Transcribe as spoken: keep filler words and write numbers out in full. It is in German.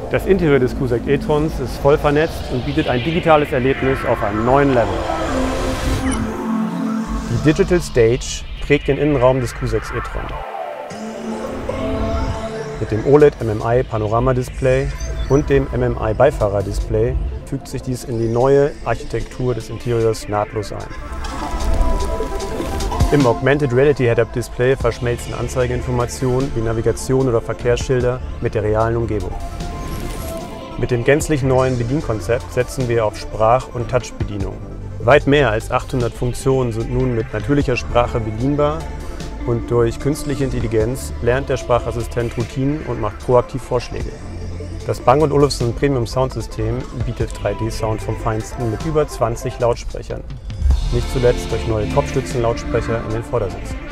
Das Interieur des Cusack e-trons ist voll vernetzt und bietet ein digitales Erlebnis auf einem neuen Level. Die Digital Stage prägt den Innenraum des Cusack e-tron. Mit dem O L E D M M I Panoramadisplay und dem M M I Beifahrerdisplay fügt sich dies in die neue Architektur des Interieurs nahtlos ein. Im Augmented Reality Head-Up Display verschmelzen Anzeigeinformationen wie Navigation oder Verkehrsschilder mit der realen Umgebung. Mit dem gänzlich neuen Bedienkonzept setzen wir auf Sprach- und Touch-Bedienung. Weit mehr als achthundert Funktionen sind nun mit natürlicher Sprache bedienbar und durch künstliche Intelligenz lernt der Sprachassistent Routinen und macht proaktiv Vorschläge. Das Bang und Olufsen Premium Soundsystem bietet drei D Sound vom Feinsten mit über zwanzig Lautsprechern. Nicht zuletzt durch neue Kopfstützen-Lautsprecher in den Vordersitz.